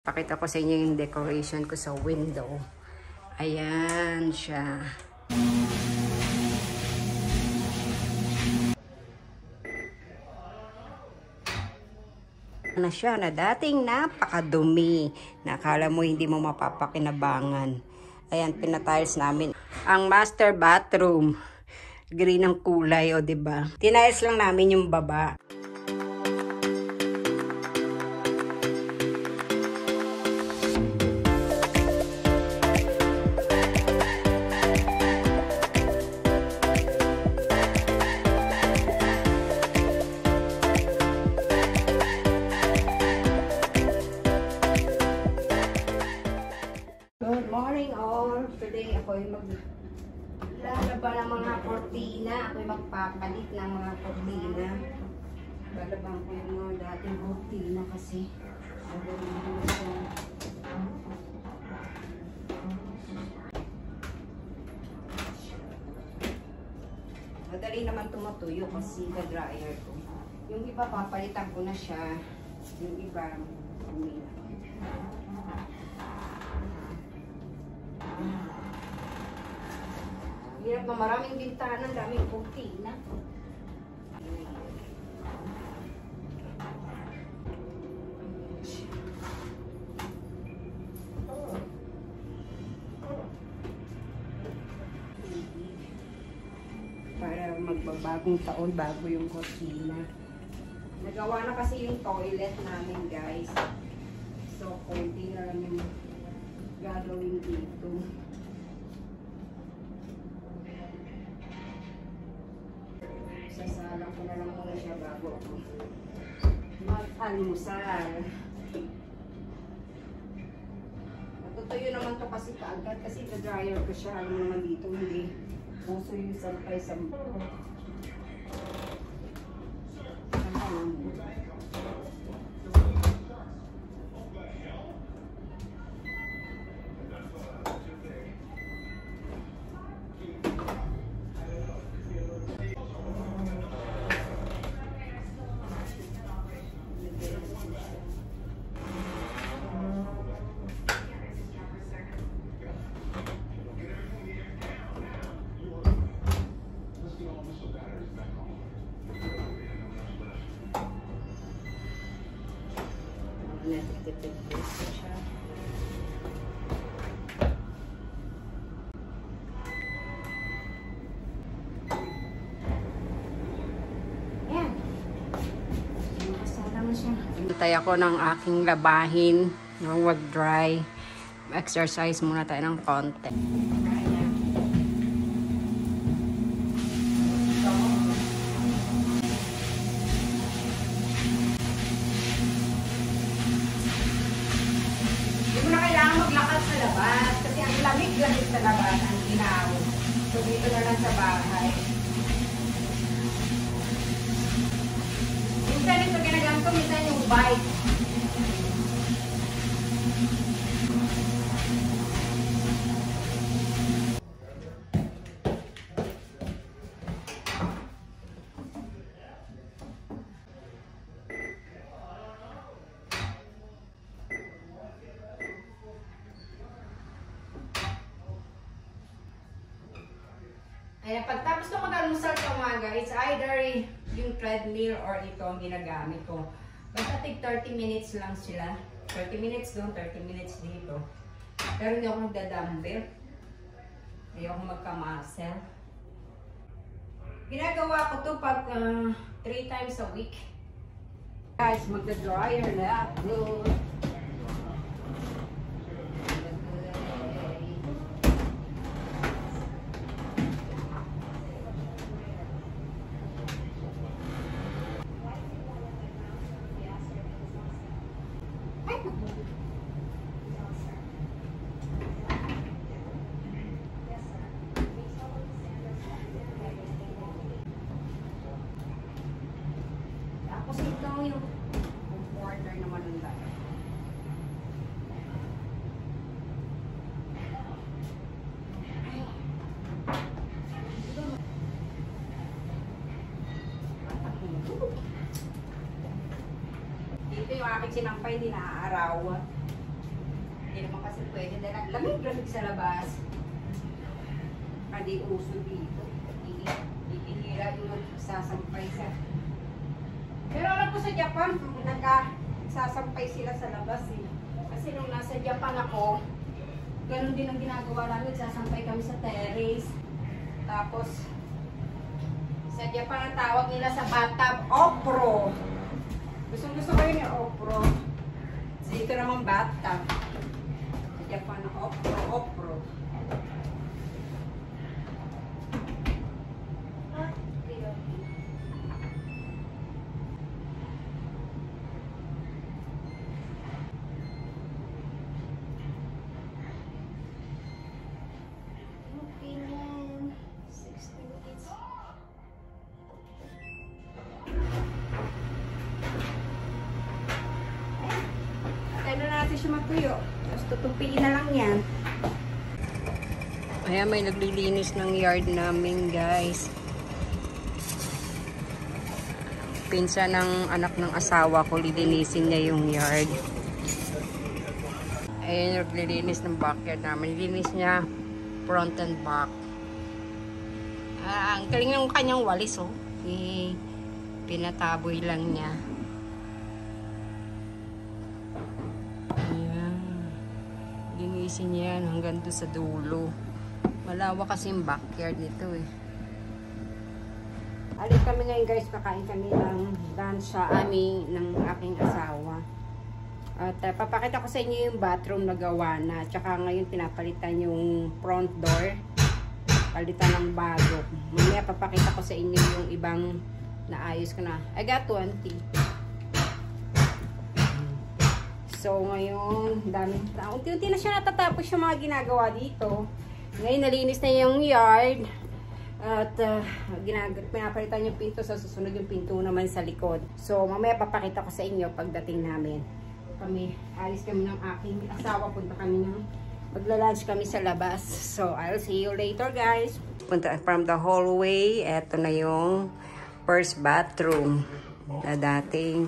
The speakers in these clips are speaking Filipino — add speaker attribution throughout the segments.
Speaker 1: Pakita ko sa inyo yung decoration ko sa window. Ayan siya. Na siya na dating napakadumi. Nakala mo hindi mo mapapakinabangan. Ayan, pinatiles namin. Ang master bathroom. Green ang kulay, o diba? Tiniles lang namin yung baba. Good morning all. Today ako'y maglalaba ng mga kortina. Ako'y magpapalit ng mga kortina. Lalabang ko yung mga dating kortina kasi madali naman tumatuyo kasi ka-dryer ko. Yung iba papalitan ko na siya. Yung iba umila. Hirap na maraming bintana, daming kortina. Para magbabagong taon bago yung kortina. Nagawa na kasi yung toilet namin, guys. So, konti na lang yung gagawin dito. Sasalang ko na lang muna siya bago ako mag-almusal. Natutuyo naman to kasi kaagad kasi na-dryer ko siya. Alam mo naman dito, hindi puso yung sampay-sampay. Hintay ako ng aking labahin nung wag-dry. Exercise muna tayo ng konti. Hindi mo na kailangan maglakad sa labas kasi ang lamig-lamig sa labas ang ginaw. So dito na lang sa bahay. Minsan ito ginagamit ko, minsan yung bike. Ayan, pagtapos ko mag-almusal sa umaga, it's either yung treadmill or ito ang ginagamit ko. Basta tig 30 minutes lang sila. 30 minutes doon, 30 minutes dito. Pero hindi ako magdadumbbell. Hindi ako magka-muscle. Ginagawa ko to pag 3 times a week. Guys, magda-dryer na ako. Tapos ito yung comforter naman ng dahil. Dito yung aking sinampay, hindi naaarawan. Hindi naman kasi pwede dahil lamig-lamig sa labas. Hindi uso dito. Itinira yung sasampay sa... Pero alam ko sa Japan, nagsasampay sila sa labas eh. Kasi nung nasa Japan ako, ganun din ang ginagawa namin. Sasampay kami sa terrace. Tapos, sa Japan ang tawag nila sa bathtub, opro. Gusto ko yun yung opro. Dito naman bathtub. Sa Japan, opro. Siya matuyo. Tapos tutupiin na lang yan. Ayan, may naglilinis ng yard namin, guys. Pinsan ng anak ng asawa ko, lilinisin niya yung yard. Ayan, naglilinis ng backyard namin. Lilinis niya front and back. Ang galing ng kanyang walis, oh. Pinataboy lang niya. Linisin niya yan hanggang doon sa dulo. Malawak kasi yung backyard nito eh. Alit kami ngayon guys, kakain kami ng lunch sa amin ng aking asawa. At papakita ko sa inyo yung bathroom na gawa na. Tsaka ngayon pinapalitan yung front door. Palitan ng bago. Mamaya papakita ko sa inyo yung ibang naayos ko na. I got 20. So, ngayon, daming tao. Unti-unti na siya natatapos yung mga ginagawa dito. Ngayon, nalinis na yung yard. At, pinapalitan yung pinto. Sa susunod yung pinto naman sa likod. So, mamaya papakita ko sa inyo pagdating namin. Alis kami ng aking asawa. Punta kami ng, magla-lunch kami sa labas. So, I'll see you later, guys. Punta from the hallway. Eto na yung first bathroom. Na dating...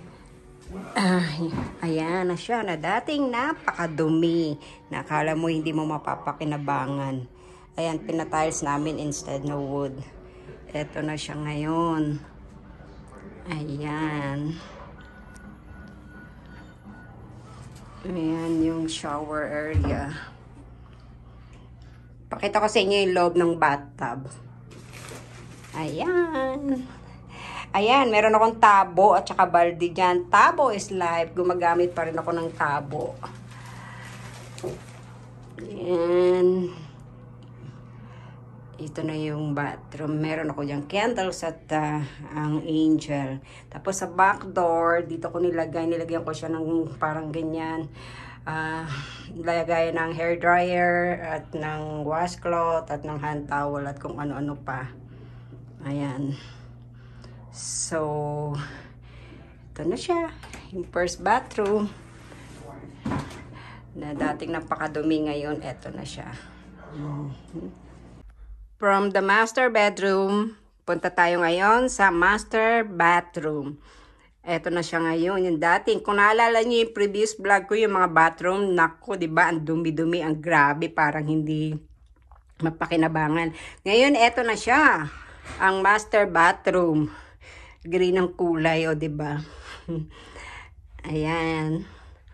Speaker 1: ayan na siya na dating napakadumi. Nakala mo hindi mo mapapakinabangan. Ayan, pinatiles namin instead na wood. Eto na siya ngayon. Ayan. Ayan yung shower area. Pakita ko sa inyo yung loob ng bathtub. Ayan. Ayan, meron akong tabo at saka balde dyan. Tabo is life. Gumagamit pa rin ako ng tabo. Ayan. Ito na yung bathroom. Meron ako dyan candles at ang angel. Tapos sa back door, dito ko nilagyan ko siya ng parang ganyan. Lagay ng hair dryer at ng washcloth at ng hand towel at kung ano-ano pa. Ayan. So, ito na siya. Yung first bathroom. Na dating napakadumi ngayon, ito na siya. From the master bedroom, punta tayo ngayon sa master bathroom. Ito na siya ngayon. Yung dating, kung naalala niyo yung previous vlog ko, yung mga bathroom, naku, diba, ang dumi-dumi, ang grabe, parang hindi mapakinabangan. Ngayon, ito na siya. Ang master bathroom. Green ang kulay, o diba? Ayan.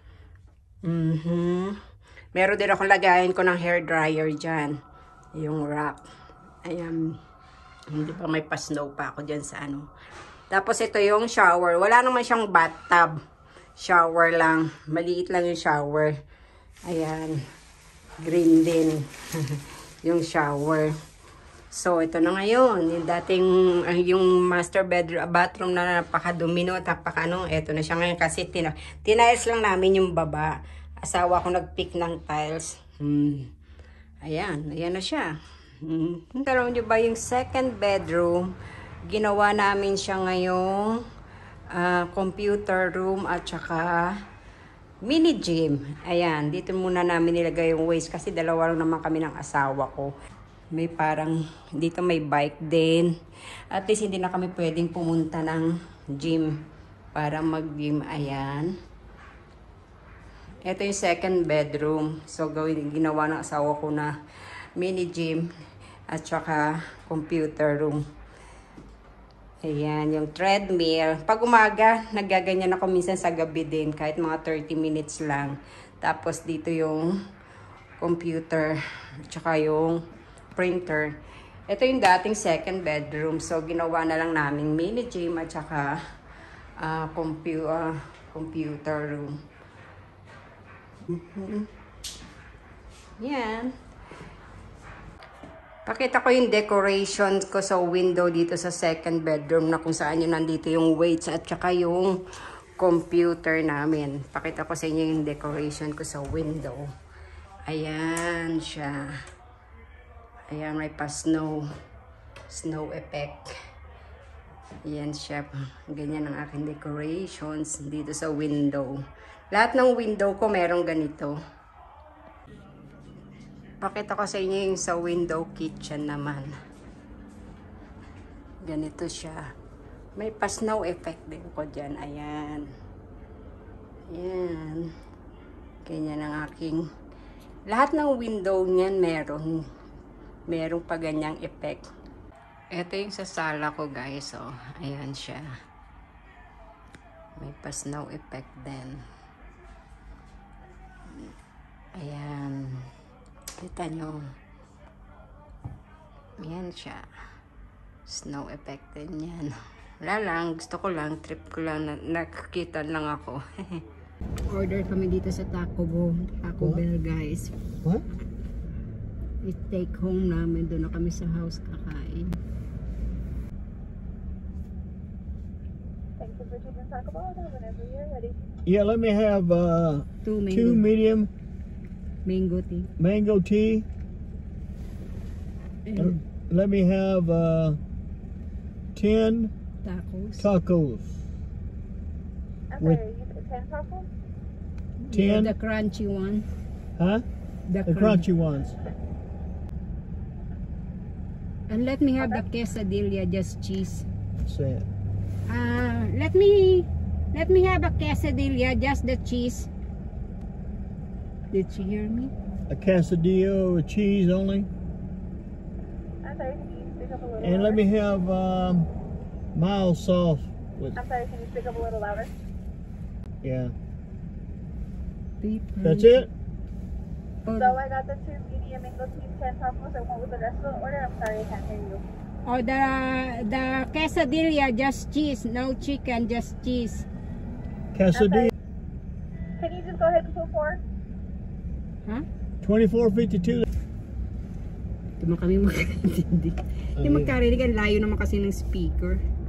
Speaker 1: Meron din akong lagayin ko ng hair dryer dyan. Yung rack. Ayan. Hindi pa may pa-snow pa ako dyan sa ano. Tapos ito yung shower. Wala naman siyang bathtub. Shower lang. Maliit lang yung shower. Ayan. Green din. Yung shower. So, ito na ngayon. Yung dating, yung master bedroom, bathroom na napakadumi no, napakano. Ito na siya ngayon kasi tiniles lang namin yung baba. Asawa ko nag-pick ng tiles. Ayan. Ayan na siya. Alam nyo ba yung second bedroom, ginawa namin siya ngayong computer room at saka mini gym. Ayan. Dito muna namin nilagay yung waste kasi dalawa lang naman kami ng asawa ko. May parang, dito may bike din. At least hindi na kami pwedeng pumunta ng gym para mag-gym. Ayan. Ito yung second bedroom. So, ginawa ng asawa ko na mini gym at saka computer room. Ayan, yung treadmill. Pag umaga, nagaganyan ako minsan sa gabi din, kahit mga 30 minutes lang. Tapos dito yung computer at saka yung printer. Ito yung dating second bedroom. So, ginawa na lang namin mini gym at saka computer room. Yan. Pakita ko yung decorations ko sa window dito sa second bedroom na kung saan yun nandito yung weights at saka yung computer namin. Pakita ko sa inyo yung decoration ko sa window. Ayan siya. Ayan, may pa-snow effect. Ayan siya. Ganyan ang aking decorations dito sa window. Lahat ng window ko merong ganito. Pakita ko sa inyo yung sa window kitchen naman. Ganito siya. May pa-snow effect din ko dyan. Ayan. Ayan. Ganyan ang aking... Lahat ng window niyan merong pa ganyang effect. Ito yung sa sala ko, guys. Oh. Ayan siya. May pa-snow effect din. Ayan. Kita nyo. Ayan siya. Snow effect din yan. Wala lang. Gusto ko lang. Trip ko lang. Nakakita lang ako. Order kami dito sa Taco Bell, guys.
Speaker 2: What?
Speaker 1: I-take home namin. Doon na kami sa house kakain.
Speaker 3: Thank you for choosing Taco Bell. Whenever you're ready.
Speaker 2: Yeah, let me have
Speaker 1: Two
Speaker 2: two medium
Speaker 1: mango tea.
Speaker 2: mango tea.
Speaker 1: And
Speaker 2: Let me have 10
Speaker 1: tacos.
Speaker 2: tacos.
Speaker 3: I'm
Speaker 2: With-
Speaker 3: sorry, you said 10 tacos?
Speaker 2: 10,
Speaker 1: The crunchy one.
Speaker 2: huh? The crunchy ones.
Speaker 1: And let me have the quesadilla, just cheese.
Speaker 2: Say it.
Speaker 1: Let me have a quesadilla, just the cheese. Did she hear me?
Speaker 2: A quesadilla with cheese only.
Speaker 3: I'm sorry, can you speak up a little
Speaker 2: And
Speaker 3: louder?
Speaker 2: let me have mild sauce with,
Speaker 3: I'm sorry, can you speak up a little louder?
Speaker 2: yeah.
Speaker 1: Beef.
Speaker 2: That's it?
Speaker 3: So I got the 2 medium mango tea, 10 tacos, and what was the rest of the order? I'm sorry, I can't hear you.
Speaker 1: Or the quesadilla, just cheese, no chicken, just cheese.
Speaker 2: Quesadilla,
Speaker 3: Can you just go ahead and put 4?
Speaker 1: Huh?
Speaker 2: $24.52.
Speaker 1: Ito mo kami magkarinig. Hindi magkarinig, ang layo naman kasi ng speaker.